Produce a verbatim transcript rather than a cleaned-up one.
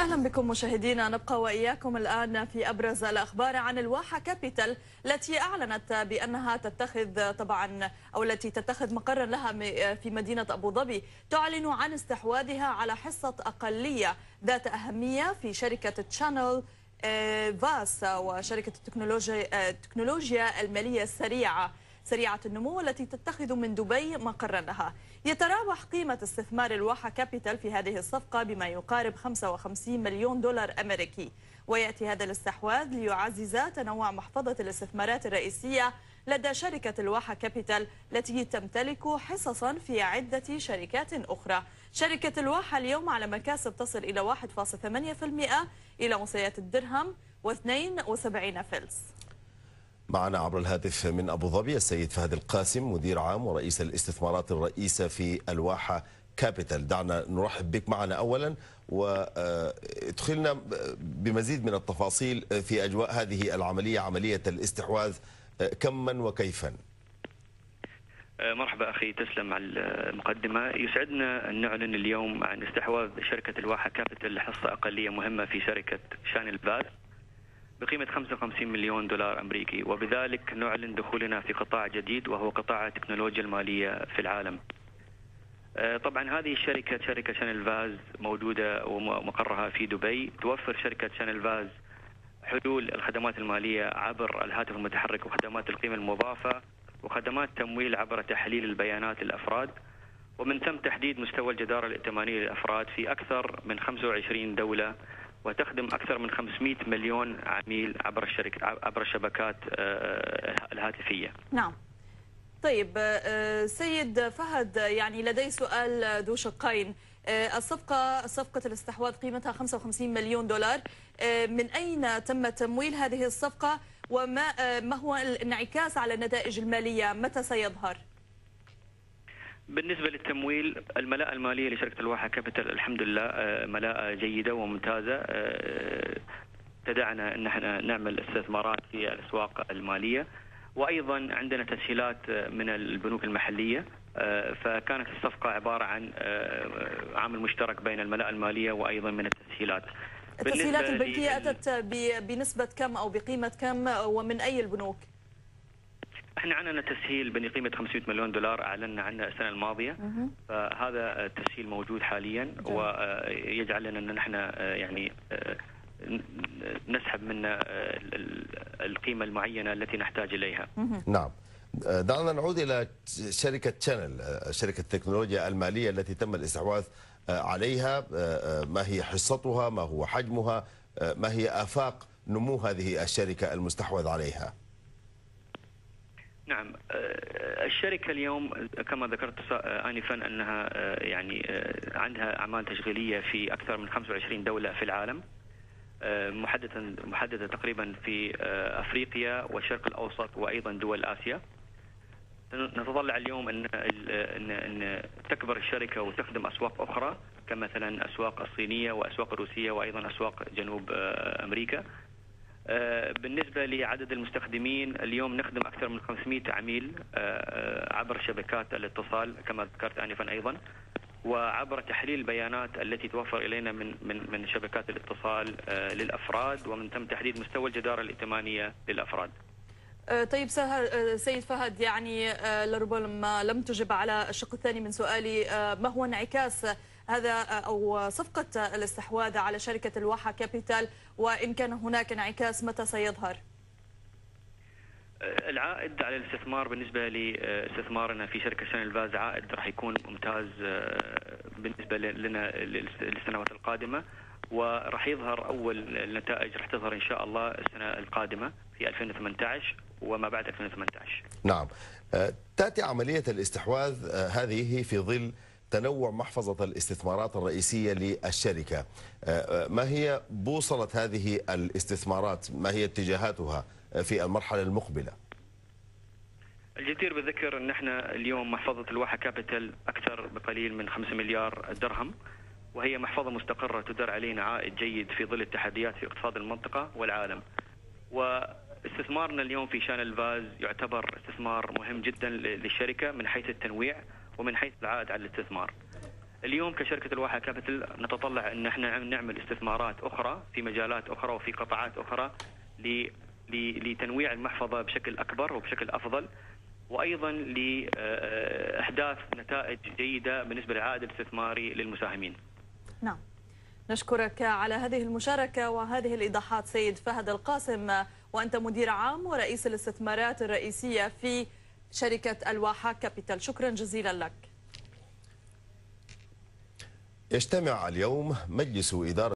أهلا بكم مشاهدينا، نبقى وإياكم الآن في أبرز الأخبار عن الواحة كابيتال التي أعلنت بأنها تتخذ طبعا أو التي تتخذ مقرا لها في مدينة أبو ظبي، تعلن عن استحواذها على حصة أقلية ذات أهمية في شركة تشانل فاس وشركة التكنولوجيا التكنولوجيا المالية السريعة سريعة النمو التي تتخذ من دبي مقرا لها. يتراوح قيمة استثمار الواحة كابيتال في هذه الصفقة بما يقارب خمسة وخمسين مليون دولار أمريكي، ويأتي هذا الاستحواذ ليعزز تنوع محفظة الاستثمارات الرئيسية لدى شركة الواحة كابيتال التي تمتلك حصصا في عدة شركات أخرى. شركة الواحة اليوم على مكاسب تصل إلى واحد فاصلة ثمانية بالمئة إلى مستويات الدرهم واثنين وسبعين فلس. معنا عبر الهاتف من أبو ظبي السيد فهد القاسم، مدير عام ورئيس الاستثمارات الرئيسة في الواحة كابيتال. دعنا نرحب بك معنا أولا وادخلنا بمزيد من التفاصيل في أجواء هذه العملية، عملية الاستحواذ، كما وكيفا. مرحبا أخي، تسلم على المقدمة. يسعدنا أن نعلن اليوم عن استحواذ شركة الواحة كابيتال لحصة أقلية مهمة في شركة شانل فاس بقيمة خمسة وخمسين مليون دولار أمريكي، وبذلك نعلن دخولنا في قطاع جديد وهو قطاع التكنولوجيا المالية في العالم. طبعا هذه الشركة شركة شانل فاز موجودة ومقرها في دبي. توفر شركة شانل فاز حلول الخدمات المالية عبر الهاتف المتحرك وخدمات القيمة المضافة وخدمات تمويل عبر تحليل البيانات للأفراد، ومن ثم تحديد مستوى الجدارة الائتمانية للأفراد في أكثر من خمسة وعشرين دولة، وتخدم أكثر من خمسمئة مليون عميل عبر الشركة عبر الشبكات الهاتفية. نعم. طيب سيد فهد، يعني لدي سؤال ذو شقين. الصفقة صفقة الاستحواذ قيمتها خمسة وخمسين مليون دولار، من أين تم تمويل هذه الصفقة وما ما هو الانعكاس على النتائج المالية؟ متى سيظهر؟ بالنسبة للتمويل، الملاءة المالية لشركة الواحة كابيتال الحمد لله ملاءة جيدة وممتازة، تدعنا أن احنا نعمل استثمارات في الأسواق المالية، وأيضا عندنا تسهيلات من البنوك المحلية، فكانت الصفقة عبارة عن عامل مشترك بين الملاءة المالية وأيضا من التسهيلات. التسهيلات البنكية أتت بنسبة كم أو بقيمة كم ومن أي البنوك؟ احنا عندنا تسهيل بقيمة خمسمئة مليون دولار اعلنا عنه السنه الماضيه، فهذا التسهيل موجود حاليا ويجعلنا ان نحن يعني نسحب منه القيمه المعينه التي نحتاج اليها. نعم. دعنا نعود الى شركه تشانل، شركه التكنولوجيا الماليه التي تم الاستحواذ عليها. ما هي حصتها؟ ما هو حجمها؟ ما هي آفاق نمو هذه الشركه المستحوذ عليها؟ نعم، الشركة اليوم كما ذكرت آنفا أنها يعني عندها أعمال تشغيلية في أكثر من خمسة وعشرين دولة في العالم، محددة محددة تقريبا في أفريقيا والشرق الأوسط وأيضا دول آسيا. نتطلع اليوم أن أن أن تكبر الشركة وتخدم أسواق أخرى كمثلا أسواق الصينية وأسواق الروسية وأيضا أسواق جنوب أمريكا. بالنسبة لعدد المستخدمين، اليوم نخدم أكثر من خمسمئة عميل عبر شبكات الاتصال كما ذكرت آنفا أيضا، وعبر تحليل البيانات التي توفر إلينا من من من شبكات الاتصال للأفراد، ومن ثم تحديد مستوى الجدارة الائتمانية للأفراد. طيب سيد فهد، يعني لربما لم تجب على الشق الثاني من سؤالي، ما هو انعكاس هذا أو صفقة الاستحواذ على شركة الواحة كابيتال، وإن كان هناك انعكاس متى سيظهر؟ العائد على الاستثمار بالنسبة لاستثمارنا في شركة شانل فاز عائد راح يكون ممتاز بالنسبة لنا للسنوات القادمة، وراح يظهر أول النتائج راح تظهر إن شاء الله السنة القادمة في ألفين وثمانية عشر وما بعد ألفين وثمانية عشر. نعم. تأتي عملية الاستحواذ هذه في ظل تنوع محفظة الاستثمارات الرئيسية للشركة. ما هي بوصلة هذه الاستثمارات؟ ما هي اتجاهاتها في المرحلة المقبلة؟ الجدير بالذكر أن احنا اليوم محفظة الواحة كابيتال أكثر بقليل من خمسة مليار درهم، وهي محفظة مستقرة تدر علينا عائد جيد في ظل التحديات في اقتصاد المنطقة والعالم. واستثمارنا اليوم في شانل فاز يعتبر استثمار مهم جدا للشركة من حيث التنويع ومن حيث العائد على الاستثمار. اليوم كشركة الواحة كابيتال نتطلع أن احنا نعمل استثمارات أخرى في مجالات أخرى وفي قطاعات أخرى لتنويع المحفظة بشكل أكبر وبشكل أفضل، وأيضا لإحداث نتائج جيدة بالنسبة للعائد الاستثماري للمساهمين. نعم، نشكرك على هذه المشاركة وهذه الإيضاحات سيد فهد القاسم، وأنت مدير عام ورئيس الاستثمارات الرئيسية في شركة الواحة كابيتال. شكرا جزيلا لك. يجتمع اليوم مجلس إدارة